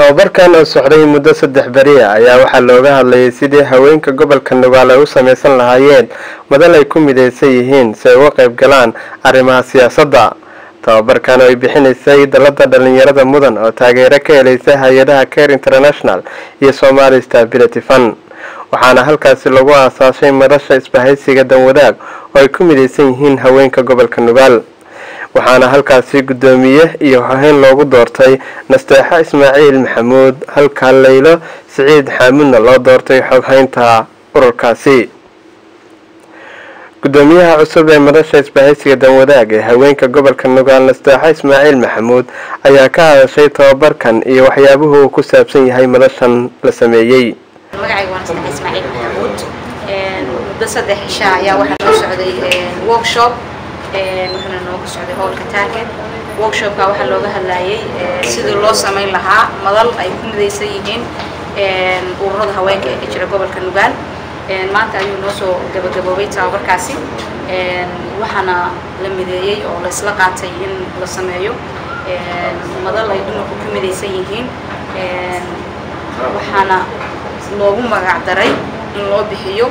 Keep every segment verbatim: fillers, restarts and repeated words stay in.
tababarkan oo socday muddo saddex bari ah ayaa waxaa looga hadlayay sidii haweenka gobolka Nugaal ay u sameeysan lahaayeen madal ay ku mideysan yihiin si ay uga qayb galaan arrimaha siyaasadda. tababarkan oo ay bixinaysay dalada dhalinyarada mudan oo taageero ka helaysa hay'adaha Care International iyo Somali Stability Fund, waxaana halkaasi lagu aasaasay madasha isbahaysiga danwadaag oo ay ku mideysan yihiin haweenka gobolka Nugaal. waxaana halkaasi gudoomiye iyo haween loogu doortay Nasteexa Ismaaciil Maxamuud halka Laylo Saciid Xaamudna loo doortay xoghaynta ururkaasi. gudoomiyaha cusub ee madasha isbahaysiga danwadaag ee haweenka gobolka Nugaal Nasteexa Ismaaciil Maxamuud ayaa ka hadashay tababarkan iyo waxyaabuhu uu ku saabsan yahay madashan la sameeyay. magacaygu waa Nasteexa Ismaaciil Maxamuud een muddo saddex cisho ayaa waxaa soo socday workshop waxaana noogu socday howlka target workshopka waxaa looga hadlayay sidii loo sameyn lahaa madal ay ku mideysan yihiin ururada haweenka ee jira gobolka Nugaal. maanta ayuu noo soo gabagaboobay tababarkaasi waxaana la mideeyay oo la isla qaatay in la sameeyo madal ay dumarku ku mideysan yihiin waxaana loogu magac daray in loo bixiyo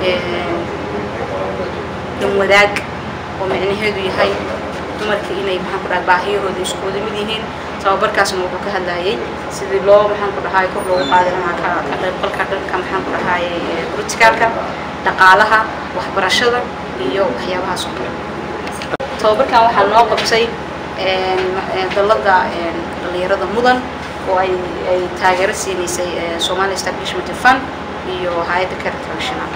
danwadaag oo macnaheedu yahay dumarka inay maxaan ku dhahay baahiyahooda isku wada mid yihiin. tababarkaasna wuxuu ka hadlayay sidii loo maxaan ku dhahay kor loogu qaadi lahaa ka qaybgalka dhanka maxaan ku dhahay politicalka, dhaqaalaha, waxbarashada iyo waxyaabahaas oo kale. tababarkan waxaa noo qabtay dalada dhalinyarada mudan oo ay ay taageero siinaysay Somali Stability Fund iyo hay'adda Care International.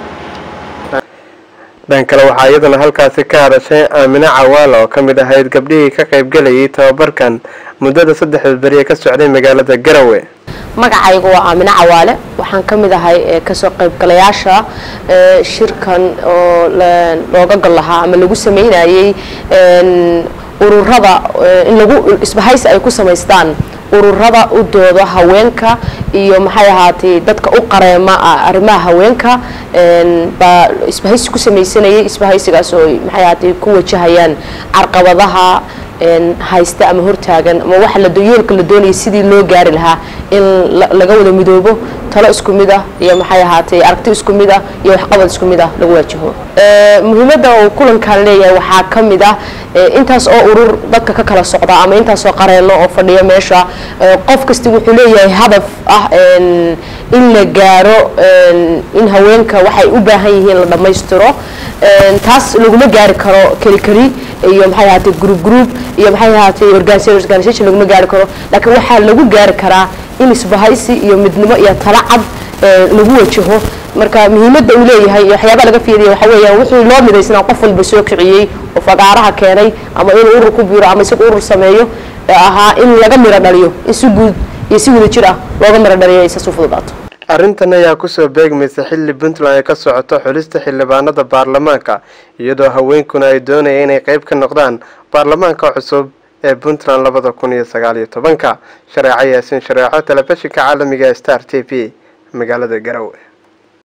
dhan kale waxaa iyadana halkaasi ka hadashay Aamina Cawaal oo kamid ahayd gabdhihii ka qayb galayay tababarkan muddada saddex bari ee ka socday magaalada Garowe. magacaygu waa Aamina Cawaale waxaan kamid ahay ka soo qayb galayaasha shirkan oo looga gal lahaa ama lagu sameeyay ururada in lagu isbahaysi ay ku sameystaan ururada u dooda haweenka iyo maxay ahaatay dadka u qareema arrimaha haweenka ba isbahaysi ku sameysanayay isbahaysigaas oo maxay ahaatay ku wajahayaan carqabadaha haysta ama hortaagan ama waxa la doonayay la doonayay sidii loo gaari lahaa in laga wada midoobo talo isku mid ah iyo maxay ahaatay aragti isku mid ah iyo wax qabad isku mid ah lagu wajaho. muhiimadda uu kulankan leeyahay waxaa kamid ah intaas oo urur dadka ka kala socda ama intaas oo qareeno oo fadhiya meesha qof kasta wuxuu leeyahay hadaf ah in la gaaro in haweenka waxay u baahan yihiin la dhameystiro taas laguma gaari karo kali kali iyo maxay ahaatay group group iyo maxay ahaatay organization laguma gaari karo laakiin waxa lagu gaari karaa in isbahaysi iyo midnimo iyo talacad lagu wajaho. marka muhiimadda uu leeyahay waxyaabo laga fiiriyo waxa weeyaan wixii loo mideysnaa qof walba soo kiciyay oo fagaaraha keenay ama in urur ku biiro ama isagu urur sameeyo ahaa in laga miro dhaliyo in si guud iyo si wada jir ah looga miro dhaliyo isa soo fududaato. arrintan ayaa ku soo beegmaysa xilli Puntland ay ka socoto xulista xildhibaanada baarlamaanka iyadoo haweenkuna ay doonayaan inay qayb ka noqdaan baarlamaanka cusub ee Puntland labada kun iyo sagaal iyo toban. shareeco yaasin shareeco telefishinka caalamiga Star T V magaalada Garowe.